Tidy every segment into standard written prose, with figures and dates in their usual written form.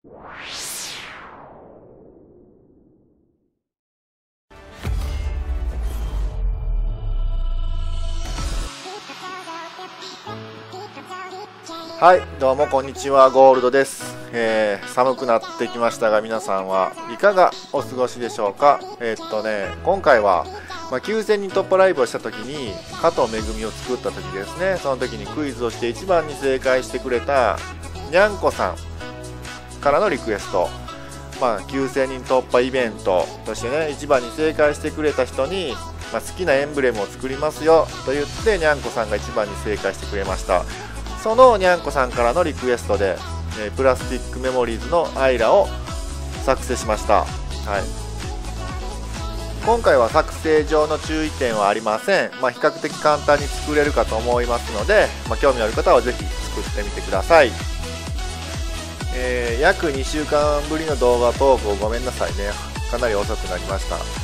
はい、どうもこんにちは、ゴールドです。寒くなってきましたが、皆さんはいかがお過ごしでしょうか。今回は、9000人突破ライブをした時に加藤めぐみを作った時ですね。その時にクイズをして一番に正解してくれたにゃんこさんからのリクエスト、9000人突破イベントとしてね、一番に正解してくれた人に、好きなエンブレムを作りますよと言ってにゃんこさんが一番に正解してくれました。そのにゃんこさんからのリクエストで、プラスティックメモリーズのアイラを作成しました。今回は作成上の注意点はありません。比較的簡単に作れるかと思いますので、興味ある方はぜひ作ってみてください。約2週間ぶりの動画投稿ごめんなさいね。かなり遅くなりました。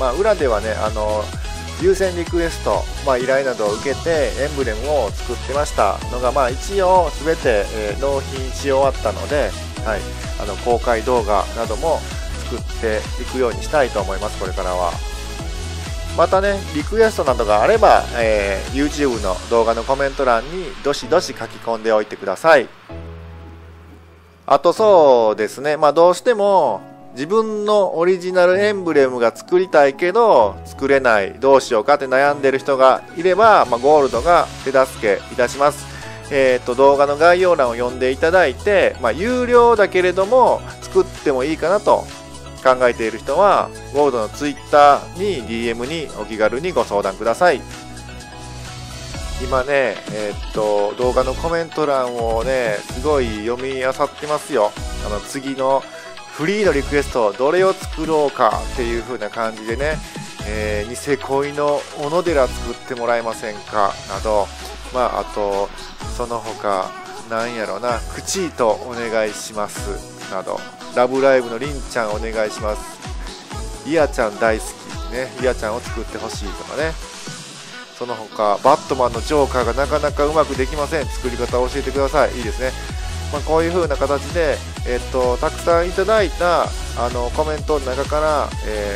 裏ではね、優先リクエスト、依頼などを受けてエンブレムを作ってましたのが、一応全て、納品し終わったので、公開動画なども作っていくようにしたいと思います。これからはまたね、リクエストなどがあれば、YouTube の動画のコメント欄にどしどし書き込んでおいてください。あとそうですね、どうしても自分のオリジナルエンブレムが作りたいけど作れない、どうしようかって悩んでる人がいれば、ゴールドが手助けいたします。動画の概要欄を読んでいただいて、有料だけれども作ってもいいかなと考えている人はゴールドの Twitter に DM にお気軽にご相談ください。今ね、動画のコメント欄をねすごい読み漁ってますよ。次のフリーのリクエストどれを作ろうかっていう風な感じでね、ニセ恋の小野寺作ってもらえませんかなど、あとその他なんやろな、クチートお願いしますなど、ラブライブのりんちゃんお願いします、リアちゃん大好きね、リアちゃんを作ってほしいとかね、その他バットマンのジョーカーがなかなかうまくできません、作り方を教えてください。いいですね。こういう風な形で、たくさんいただいたコメントの中から、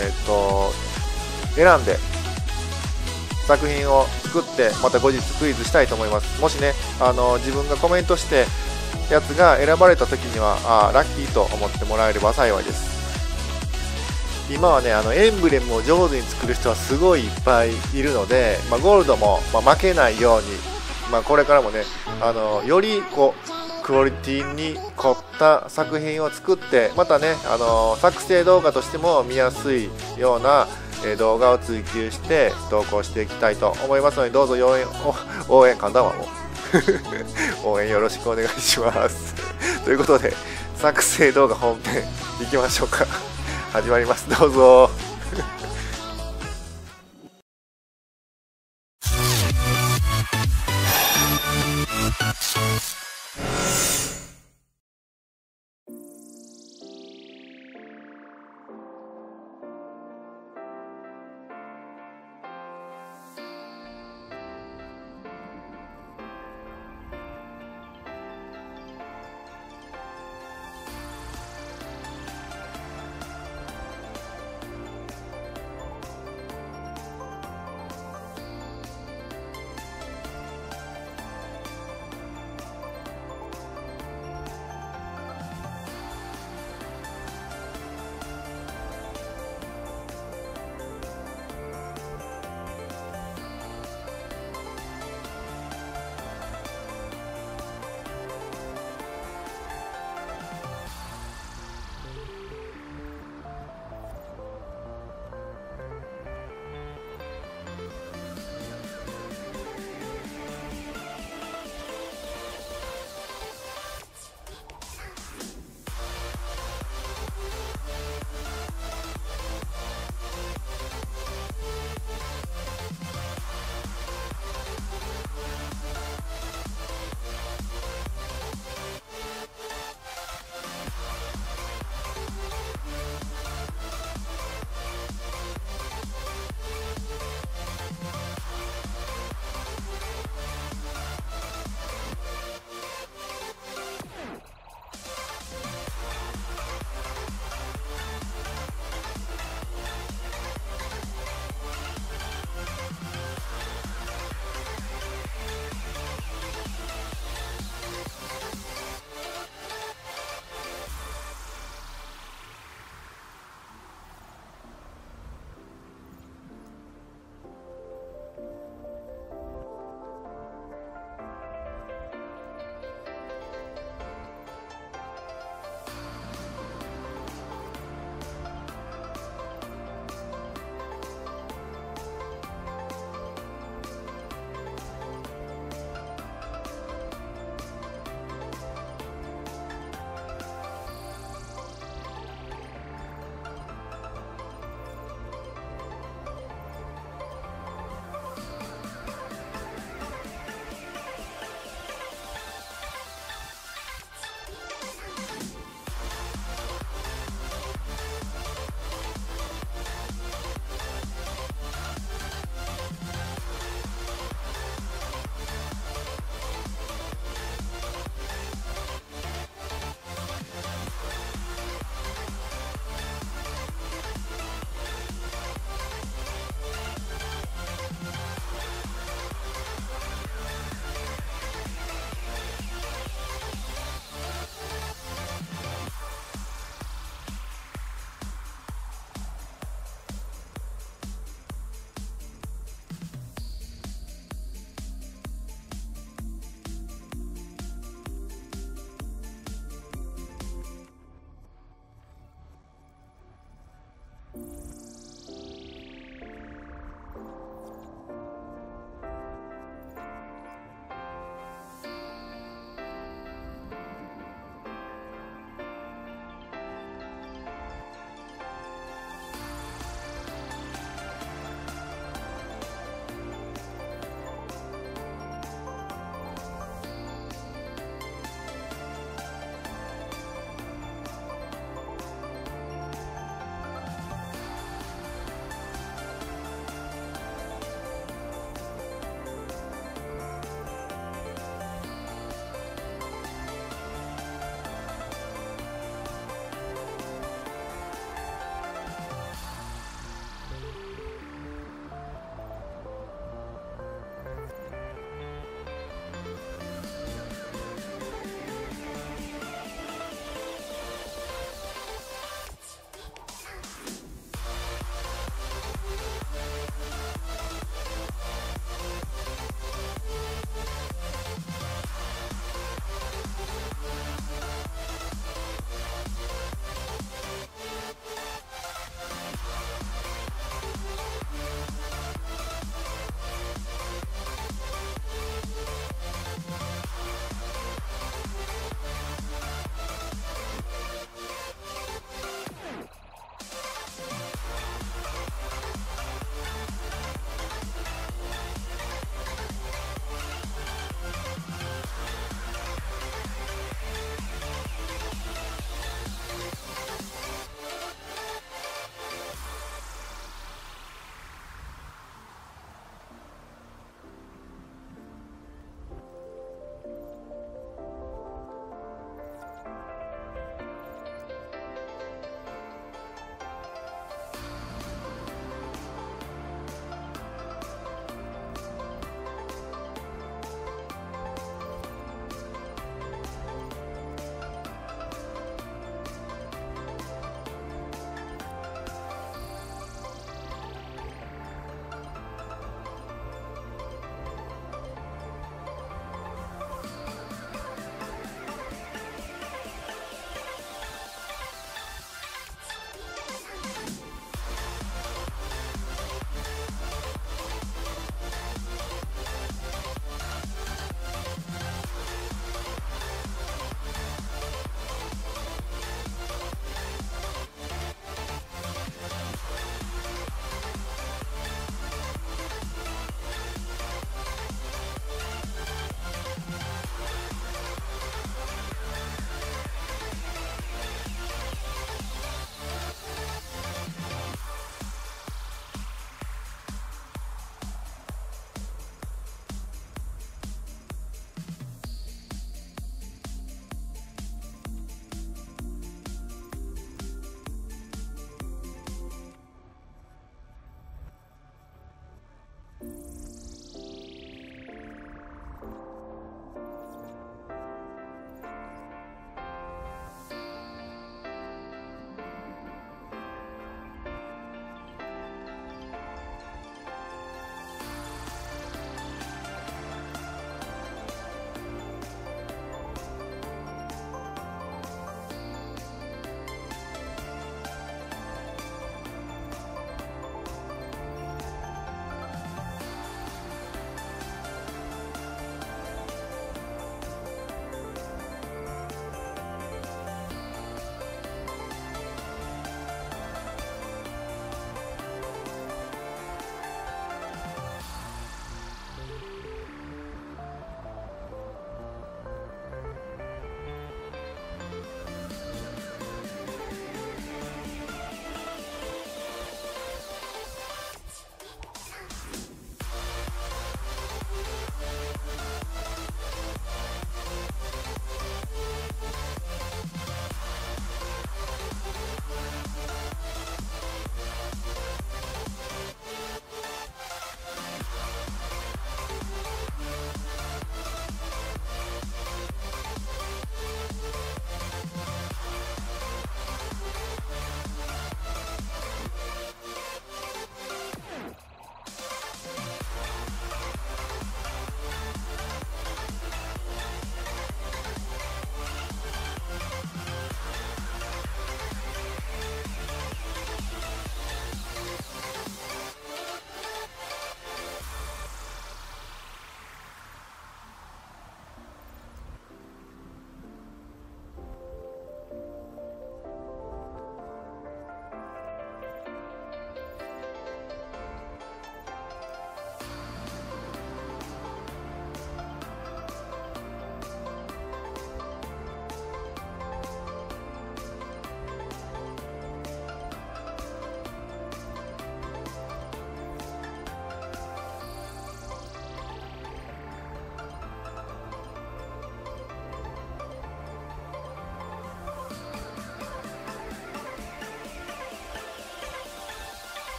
選んで作品を作ってまた後日クイズしたいと思います。もしね、自分がコメントしてやつが選ばれた時にはラッキーと思ってもらえれば幸いです。今はね、エンブレムを上手に作る人はすごいいっぱいいるので、ゴールドも、負けないように、これからもね、よりクオリティに凝った作品を作って、またね、作成動画としても見やすいような動画を追求して投稿していきたいと思いますので、どうぞ応援応援よろしくお願いしますということで、作成動画本編いきましょうか始まります。どうぞ。